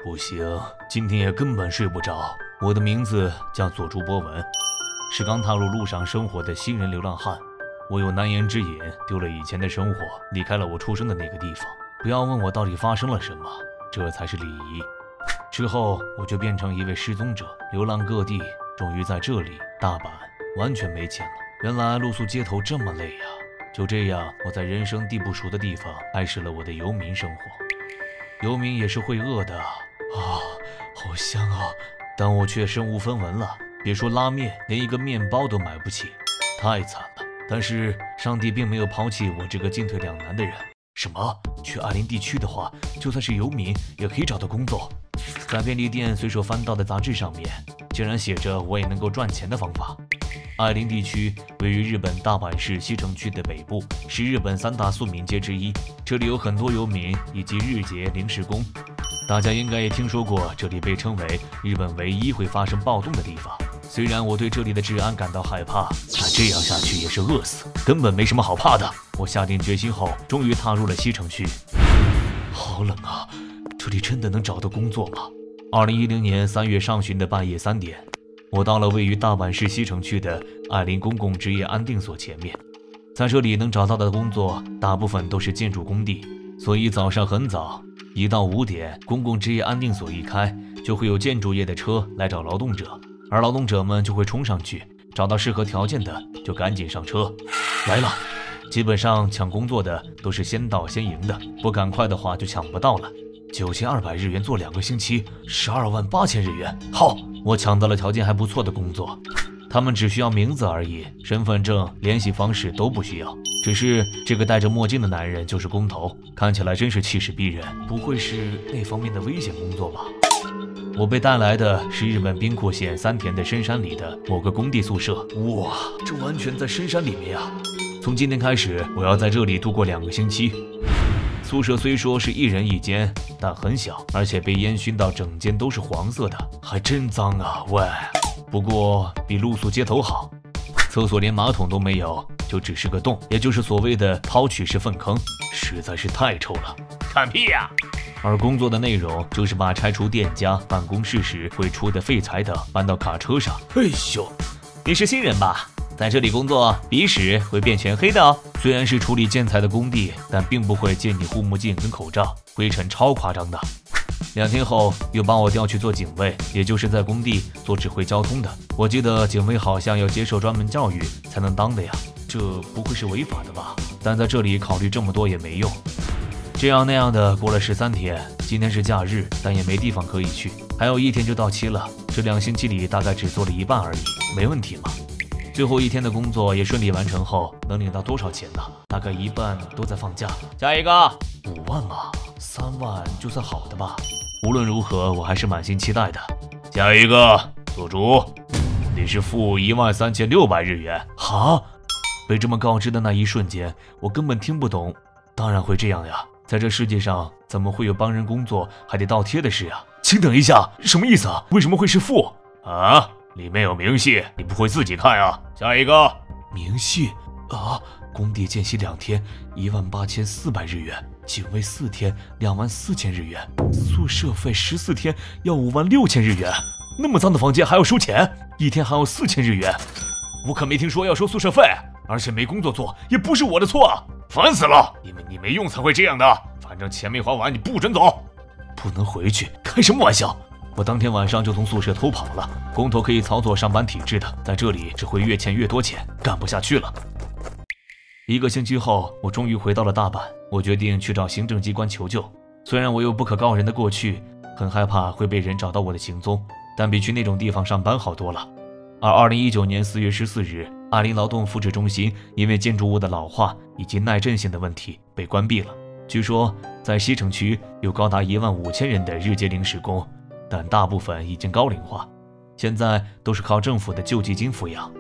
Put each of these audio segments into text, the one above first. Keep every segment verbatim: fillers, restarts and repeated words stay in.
不行，今天也根本睡不着。我的名字叫佐竹博文，是刚踏入路上生活的新人流浪汉。我有难言之隐，丢了以前的生活，离开了我出生的那个地方。不要问我到底发生了什么，这才是礼仪。之后我就变成一位失踪者，流浪各地，终于在这里大阪完全没钱了。原来露宿街头这么累呀！就这样，我在人生地不熟的地方开始了我的游民生活。游民也是会饿的啊，好香啊！但我却身无分文了，别说拉面，连一个面包都买不起，太惨了。但是上帝并没有抛弃我这个进退两难的人。什么？去爱林地区的话，就算是游民也可以找到工作。在便利店随手翻到的杂志上面，竟然写着我也能够赚钱的方法。爱林地区位于日本大阪市西城区的北部，是日本三大宿民街之一。这里有很多游民以及日结临时工。大家应该也听说过，这里被称为日本唯一会发生暴动的地方。虽然我对这里的治安感到害怕，但这样下去也是饿死，根本没什么好怕的。我下定决心后，终于踏入了西城区。好冷啊，这里真的能找到工作吗？二零一零年三月上旬的半夜三点，我到了位于大阪市西城区的爱林公共职业安定所前面。在这里能找到的工作大部分都是建筑工地，所以早上很早，一到五点，公共职业安定所一开，就会有建筑业的车来找劳动者，而劳动者们就会冲上去，找到适合条件的就赶紧上车。来了，基本上抢工作的都是先到先赢的，不赶快的话就抢不到了。九千二百日元做两个星期，十二万八千日元。好，我抢到了条件还不错的工作。他们只需要名字而已，身份证、联系方式都不需要。只是这个戴着墨镜的男人就是工头，看起来真是气势逼人，不会是那方面的危险工作吧？我被带来的是日本兵库县三田的深山里的某个工地宿舍。哇，这完全在深山里面啊！从今天开始，我要在这里度过两个星期。宿舍虽说是一人一间，但很小，而且被烟熏到整间都是黄色的，还真脏啊！喂，不过比露宿街头好。厕所连马桶都没有，就只是个洞，也就是所谓的抛取式粪坑，实在是太臭了。看屁呀！而工作的内容就是把拆除店家办公室时会出的废材等搬到卡车上。哎呦，你是新人吧？在这里工作，鼻屎会变全黑的哦。虽然是处理建材的工地，但并不会借你护目镜跟口罩，灰尘超夸张的。两天后又把我调去做警卫，也就是在工地做指挥交通的。我记得警卫好像要接受专门教育才能当的呀，这不会是违法的吧？但在这里考虑这么多也没用。这样那样的过了十三天，今天是假日，但也没地方可以去，还有一天就到期了。这两星期里大概只做了一半而已，没问题嘛。最后一天的工作也顺利完成后，能领到多少钱呢？大概一半都在放假。下一个五万嘛，三万就算好的吧。无论如何，我还是满心期待的。下一个佐竹，你是付一万三千六百日元。哈！被这么告知的那一瞬间，我根本听不懂。当然会这样呀，在这世界上怎么会有帮人工作还得倒贴的事啊？请等一下，什么意思啊？为什么会是负啊？里面有明细，你不会自己看啊？下一个明细啊，工地间隙两天，一万八千四百日元；警卫四天，两万四千日元；宿舍费十四天，要五万六千日元。那么脏的房间还要收钱，一天还要四千日元。我可没听说要收宿舍费，而且没工作做，也不是我的错，烦死了！因为你没用才会这样的，反正钱没还完，你不准走。不能回去？开什么玩笑！我当天晚上就从宿舍偷跑了。工头可以操作上班体制的，在这里只会越欠越多钱，干不下去了。一个星期后，我终于回到了大阪。我决定去找行政机关求救。虽然我有不可告人的过去，很害怕会被人找到我的行踪，但比去那种地方上班好多了。而二零一九年四月十四日，爱林劳动复制中心因为建筑物的老化以及耐震性的问题被关闭了。据说在西城区有高达一万五千人的日结临时工，但大部分已经高龄化，现在都是靠政府的救济金抚养。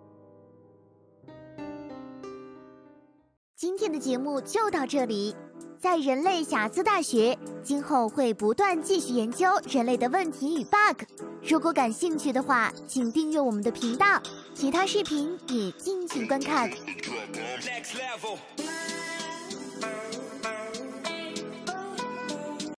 今天的节目就到这里， 在人类瑕疵大学，今后会不断继续研究人类的问题与 bug。如果感兴趣的话，请订阅我们的频道，其他视频也敬请观看。Next level.